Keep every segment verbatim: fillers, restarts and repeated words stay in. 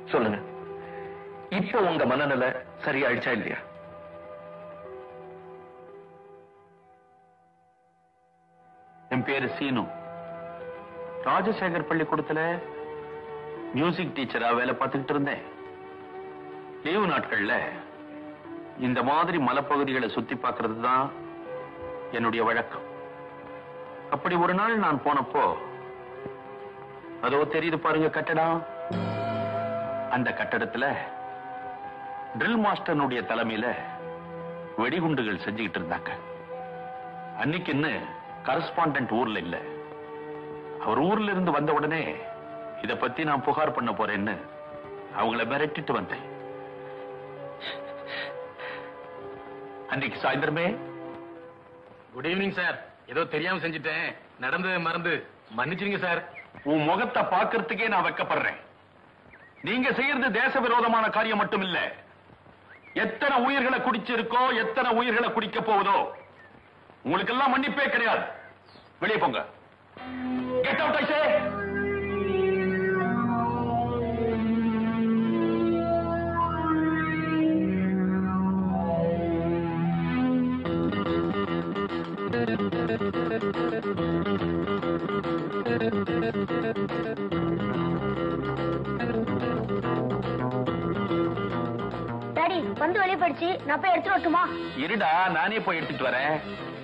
சொல்லுங்க, இப்ப உங்க மனநிலை சரியாயிடுச்சா இல்லையா? என் பேரு சீனு. ராஜசேகர் பள்ளிக்கூடத்துல மியூசிக் டீச்சரா வேலை பார்த்துக்கிட்டு இருந்தேன். லீவு நாட்கள்ல இந்த மாதிரி மலைப்பகுதிகளை சுத்தி பார்க்கிறது தான் என்னுடைய வழக்கம். அப்படி ஒரு நாள் நான் போனப்போ, அதோ தெரியுது பாருங்க கட்டடம், அந்த கட்டடத்துல ட்ரில் மாஸ்டர்னுடைய தலைமையில வெடிகுண்டுகள் செஞ்சுக்கிட்டு இருந்தாங்க. அன்னைக்குன்னு கரஸ்பாண்டன்ட் ஊர்ல இல்ல. அவர் ஊர்ல இருந்து வந்த உடனே இத பத்தி நான் புகார் பண்ண போறேன்னு அவங்கள மிரட்டிட்டு வந்தேன். அன்னைக்கு சாயந்தரமே, குட் ஈவினிங் சார், ஏதோ தெரியாம செஞ்சுட்டேன், நடந்து மறந்து மன்னிச்சிருங்க சார். உன் முகத்தை பார்க்கறதுக்கே நான் வெக்கப்படுறேன். நீங்க செய்யறது தேச விரோதமான காரியம் மட்டும் இல்ல, எத்தனை உயிர்களை குடிச்சிருக்கோ, எத்தனை உயிர்களை குடிக்க போவதோ, உங்களுக்கு எல்லாம் மன்னிப்பே கிடையாது. வெளியே போங்க. Get out I say. Daddy, வந்து வெளியே போயிடுச்சு, நான் போய் எடுத்துட்டு வரட்டுமா? இருடா, நானே போய் எடுத்துட்டு வரேன்.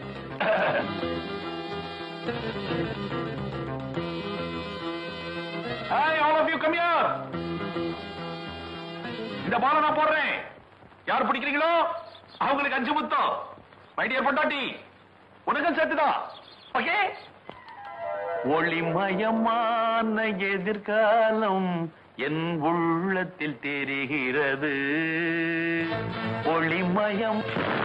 Hi, all of you, come here. இந்த பாலை நான் போடுறேன். யார் பிடிக்கிறீங்களோ அவங்களுக்கு அஞ்சு முத்தம். மை டியர் பொண்டாட்டி, உனக்கும் சேர்த்துதான். ஓகே? ஒளிமயமான எதிர்காலம் என் உள்ளத்தில் தெரிகிறது. ஒளிமயம்.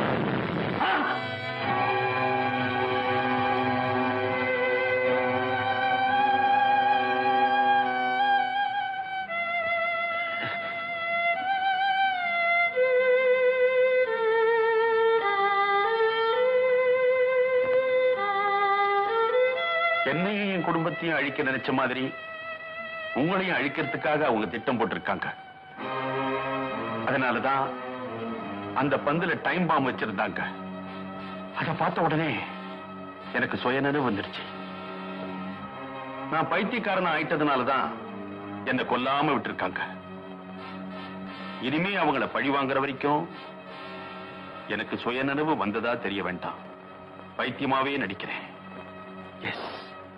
என்னையும் என் குடும்பத்தையும் அழிக்க நினைச்ச மாதிரி உங்களையும் அழிக்கிறதுக்காக அவங்க திட்டம் போட்டிருக்காங்க. அதனாலதான் அந்த பந்துல டைம் பாம் வச்சிருந்தாங்க. அதை பார்த்த உடனே எனக்கு சுயநினைவு வந்துருச்சு. நான் பைத்தியக்காரன் ஆயிட்டதுனாலதான் என்னை கொல்லாம விட்டுருக்காங்க. இனிமே அவங்கள பழி வாங்குற வரைக்கும் எனக்கு சுயநினைவு வந்ததா தெரிய வேண்டாம். பைத்தியமாவே நடிக்கிறேன். எஸ்.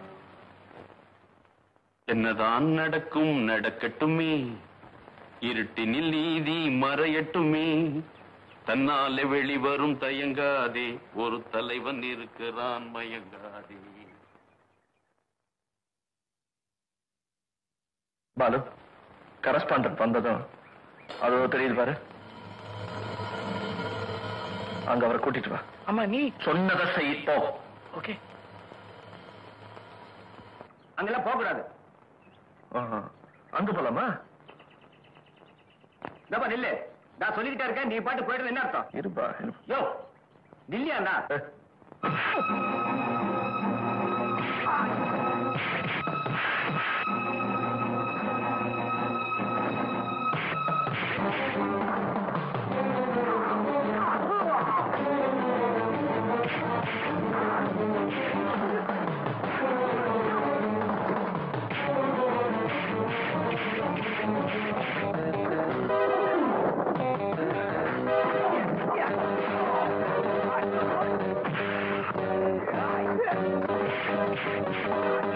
என்னதான் நடக்கும் நடக்கட்டுமே, இருட்டினில் நீதி மறையட்டுமே, தன்னாலே வெளிவரும் தயங்காதே, ஒரு தலைவன் இருக்கிறான் மயங்காதே. பாலு, கரஸ்பாண்டன்ட் வந்ததும் அதோ தெரியுது பாரு, அங்க அவரை கூட்டிட்டு வா. அம்மா, நீ சொன்னதை செய். போ. ஓகே. அங்கெல்லாம் போக கூடாது. அங்க போலாமா? நில்லு, நான் சொல்லிக்கிட்டே இருக்கேன், நீ பாட்டு போயிட்டு என்ன அர்த்தம்? இருப்பா. யோ, நில்லியாண்டா. Yeah.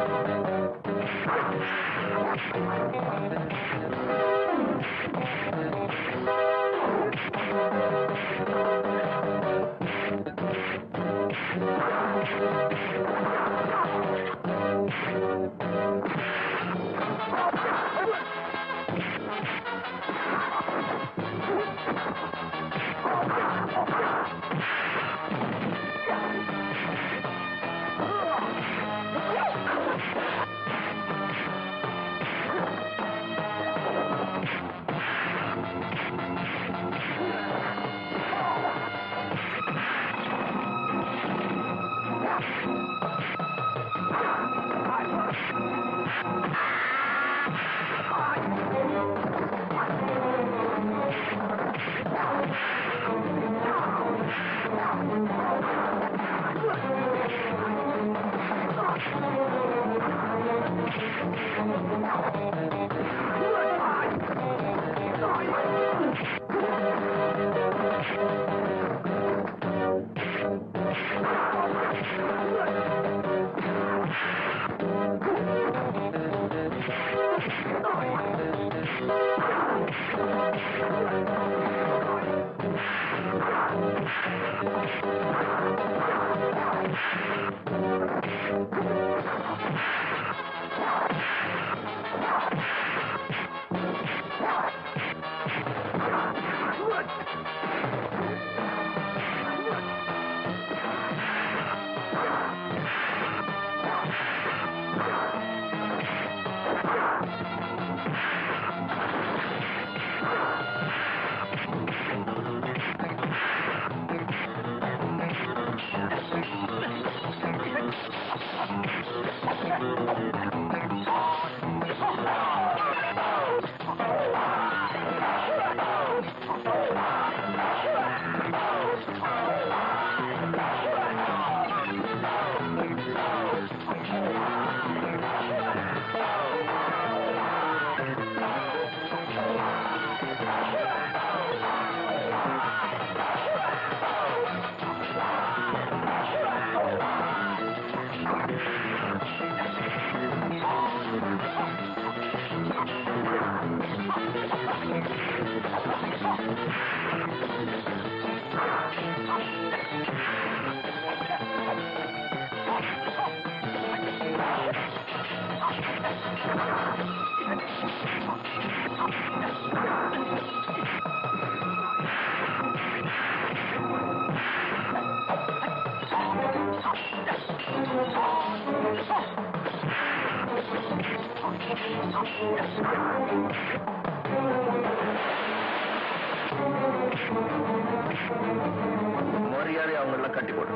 மரியாதை அவங்களெல்லாம் கட்டி போடு.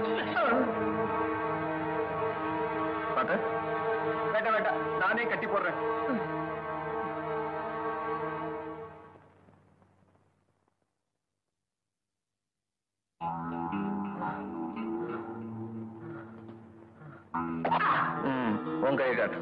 பாத்த வேண்டாம் வேண்டாம், நானே கட்டி போடுறேன். ம், உன் கையை காட்டு.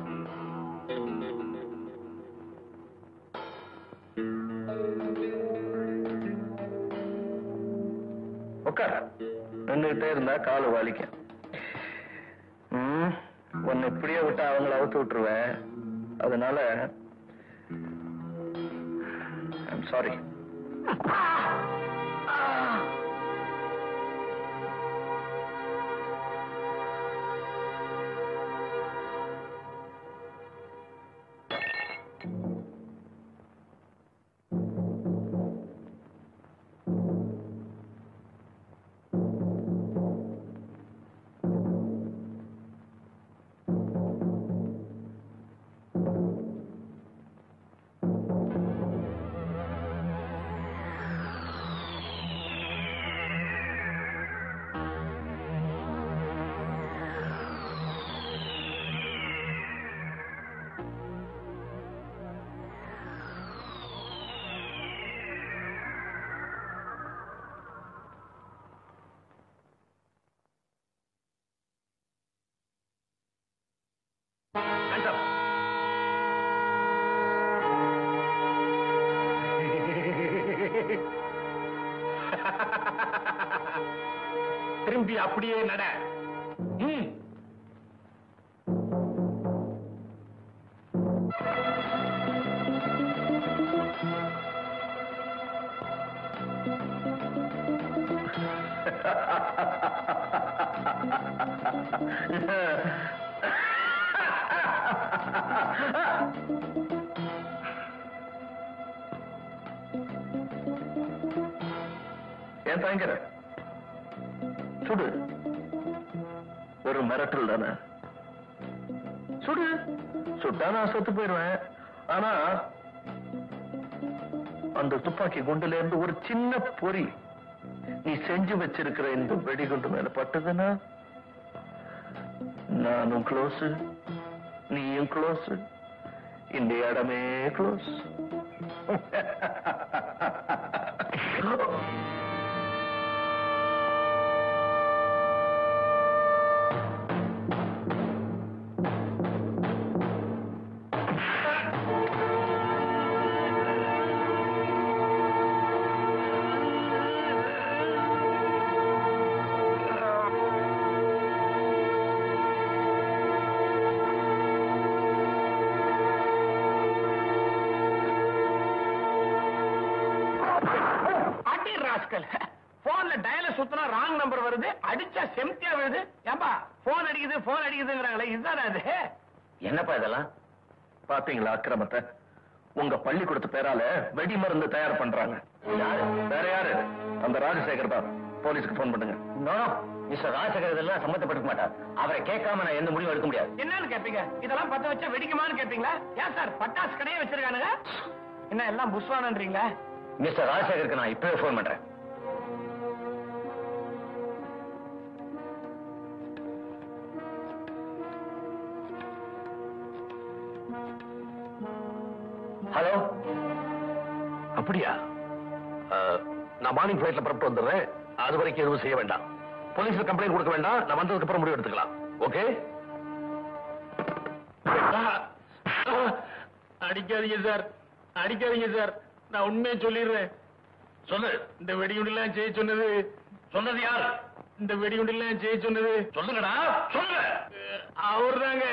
உட்கார. நின்றுகிட்டே இருந்தா காலு வலிக்கும். உன்னை இப்படியே விட்டா அவங்கள அவுத்து விட்டுருவேன். அதனால ஐம் சாரி. திரும்பி அப்படியே நட. ம். ஏன் தாங்கிற? சுடு. ஒரு மிரட்டல் தானே. சுடு. சுட்டா நான் செத்து போயிடுவேன். ஆனா அந்த துப்பாக்கி குண்டுல இருந்து ஒரு சின்ன பொறி நீ செஞ்சு வச்சிருக்கிற இந்த வெடிகுண்டு மேல பட்டதுன்னா நானும் க்ளோஸ், நீயும் க்ளோஸ், இந்த இடமே க்ளோஸ். போன்ல டயல சுத்தினா ராங் நம்பர் வருது, அடிச்சா செம்தியா வருது. ஏம்பா போன் அடிக்குது போன் அடிக்குதுங்கறாங்களே, இதுதானே அது? என்னப்பா இதெல்லாம்? பாத்தீங்களா அக்கிரமத்தை? உங்க பள்ளிக்கூடத்து பேரால வெடி மருந்து தயார் பண்றாங்க. யாரு? வேற யாரு? அந்த ராஜசேகர் தான். போலீஸ்க்கு போன் பண்ணுங்க. மிஸ்டர் ராஜசேகர் இதெல்லாம் சம்பந்தப்பட்டிருக்க மாட்டார். அவரை கேட்காம நான் எந்த முடிவும் எடுக்க முடியாது. என்னன்னு கேப்பீங்க? இதெல்லாம் பத்த வச்சா வெடிக்குமான்னு கேப்பீங்களா? ஏன் சார் பட்டாசு கடையே வச்சிருக்கானுங்க? என்ன எல்லாம் புஷ்வானன்றீங்களா? மிஸ்டர் ராஜசேகருக்கு நான் இப்பவே போன் பண்றேன். ஹலோ. அப்படியா? நான் மார்னிங் ஃபிளைட்ல புறப்பட்டு வந்துடுறேன். அது வரைக்கும் எதுவும் செய்ய வேண்டாம். போலீஸ்ல கம்ப்ளைண்ட் கொடுக்க வேண்டாம். நான் வந்ததுக்கு அப்புறம் முடிவு எடுத்துக்கலாம். ஓகே? அடிக்காதீங்க சார், அடிக்காதீங்க சார். நான் உண்மையை சொல்லிடுறேன். சொல்லு. இந்த வெடிகுண்டெல்லாம் செய்ய சொன்னது சொன்னது யார்? இந்த வெடிகுண்டெல்லாம் செய்ய சொன்னது சொல்லுங்கடா, சொல்லு. அவர் தாங்க.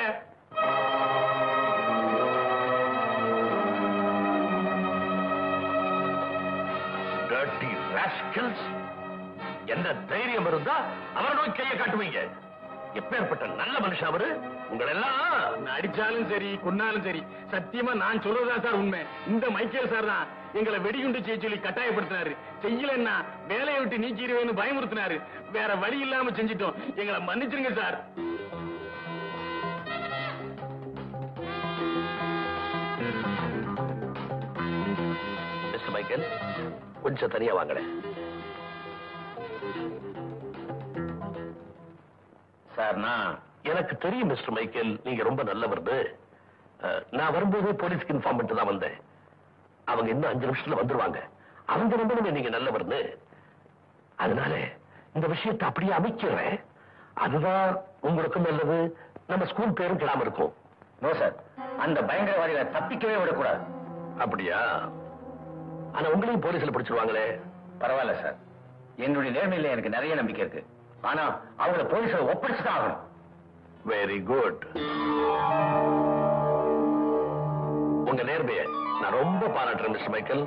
Dirty rascals. என்ன தைரியம் இருந்தா அவரை நோக்கி கையை காட்டுவீங்க? எப்பேற்பட்ட நல்ல மனுஷன் அவரு. உங்களெல்லாம் அடிச்சாலும் சரி கொன்னாலும் சரி சத்தியமா நான் சொல்றதா சார் உண்மை. இந்த மைக்கேல் சார் தான் எங்களை வெடிகுண்டு செய்ய சொல்லி கட்டாயப்படுத்தினாரு. செய்யலன்னா வேலையை விட்டு நீக்கிடுவேன்னு பயமுறுத்தினாரு. வேற வழி இல்லாம செஞ்சிட்டோம். எங்களை மன்னிச்சிருங்க சார். மிஸ்டர் மைக்கேல், கொஞ்சம் தனியா வாங்கல. சார், நான் எனக்கு தெரியும் மிஸ்டர் மைக்கேல், நீங்க ரொம்ப நல்லவர்னு. நான் வரும்போது போலீஸ்க்கு இன்ஃபார்ம் பண்ணிட்டு தான் வந்தேன். அவங்க இன்னும் அஞ்சு நிமிஷத்துல வந்துருவாங்க. அவங்க நம்பணும் நீங்க நல்லவர்னு. அதனால இந்த விஷயத்தை அப்படியே அமைக்கிறேன். அதுதான் உங்களுக்கும் நல்லது. நம்ம ஸ்கூல் பேரும் கிடாம இருக்கும். நோ சார், அந்த பயங்கரவாதிகளை தப்பிக்கவே விடக்கூடாது. அப்படியா? ஆனா உங்களையும் போலீஸ்ல பிடிச்சிருவாங்களே. பரவாயில்ல சார், என்னுடைய நேர்மையில எனக்கு நிறைய நம்பிக்கை இருக்கு. ஆனா அவங்களை போலீஸ்ல ஒப்படைச்சுதான் ஆகணும். Very good. உங்க நேர்மையை நான் ரொம்ப பாராட்டுறேன் mister Michael.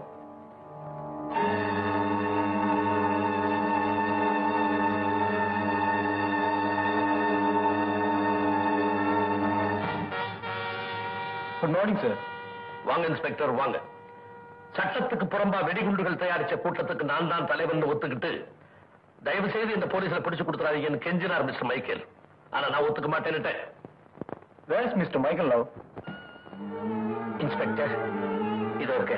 Good morning sir. வாங்க இன்ஸ்பெக்டர், வாங்க. சட்டத்துக்கு புறம்பா வெடிகுண்டுகள் தயாரிச்ச கூட்டத்துக்கு நான் தான் தலைவன் ஒத்துக்கிட்டு தயவு செய்து இந்த போலீஸ்ல பிடிச்சு கொடுத்துறாதீங்கன்னு கெஞ்சினார் மிஸ்டர் மைக்கேல். ஆனா நான் ஒத்துக்க மாட்டேன்னுட்டேன். Where is mister Michael now? Inspector, இதோ இருக்கு.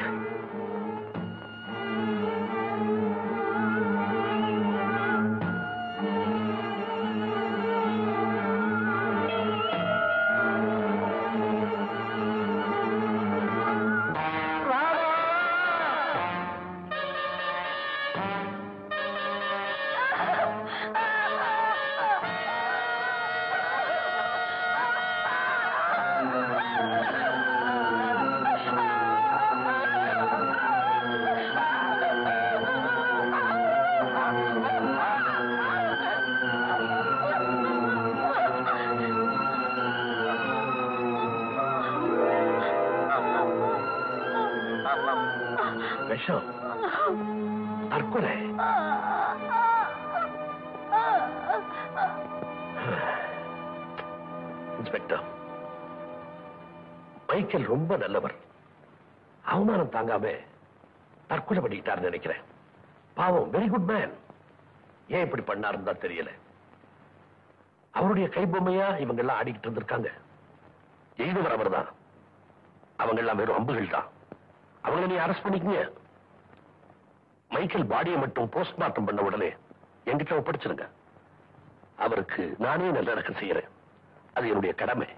விஷம், தற்கொலை. இன்ஸ்பெக்டர், மைக்கேல் ரொம்ப நல்லவர். அவமானம் தாங்காம தற்கொலை பண்ணிட்டார் நினைக்கிறேன். பாவம், வெரி குட் மேன். ஏன் இப்படி பண்ணாருன்னு தான் தெரியல. அவருடைய கைபொம்மையா இவங்க எல்லாம் ஆடிக்கிட்டு இருந்திருக்காங்க. எய்தவர் அவர் தான். அவங்க எல்லாம் வெறும் அம்புகள் தான். அவங்களை நீ அரெஸ்ட் பண்ணிக்கங்க. மைக்கேல் பாடியை மட்டும் போஸ்ட்மார்ட்டம் பண்ண உடனே என்கிட்ட ஒப்படைச்சிருங்க. அவருக்கு நானே நல்ல அடக்கம் செய்யறேன். அது என்னுடைய கடமை.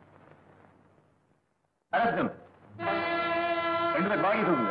ரெண்டு பேர் பாடி சொல்லுங்க.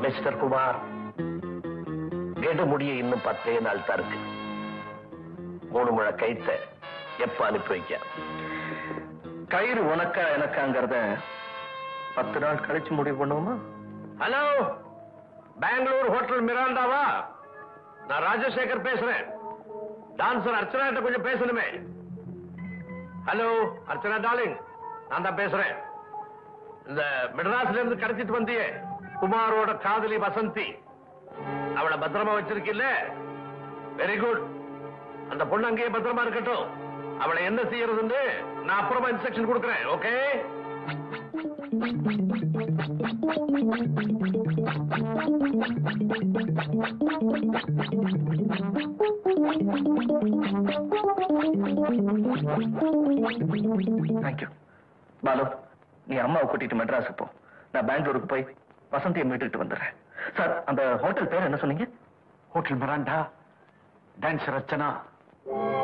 மிஸ்டர் குமார், கெடு முடிய இன்னும் பத்தே நாள் தான் இருக்கு. மூணு முழ கைத்த எப்ப அனுப்பி வைக்க? கயிறு உனக்கா எனக்காங்கிறத பத்து நாள் கழிச்சு முடிவு பண்ணுவோமா? ஹலோ, பெங்களூர் ஹோட்டல் மிராண்டாவா? நான் ராஜசேகர் பேசுறேன். டான்சர் அர்ச்சனா கிட்ட கொஞ்சம் பேசணுமே. ஹலோ அர்ச்சனா டார்லிங், நான் தான் பேசுறேன். இந்த மெட்ராஸ்ல இருந்து கடத்திட்டு வந்தியே குமாரோட காதலி வசந்தி, அவளை பத்திரமா வச்சிருக்கில்ல? Very good. அந்த பொண்ணு அங்கேயே பத்திரமா இருக்கட்டும். அவளை என்ன செய்யறதுன்னு நான் அப்புறமா இன்ஸ்ட்ரக்ஷன் கொடுக்கறேன். ஓகே? தேங்க்யூ. பாலு, நீ அம்மாவை கூட்டிட்டு மெட்ராஸுக்கு போ. நான் பெங்களூருக்கு போய் வசந்தியை மீட்டுட்டு வந்துடுறேன். சார், அந்த ஹோட்டல் பேர் என்ன சொன்னீங்க? Hotel Miranda, dancer Archana.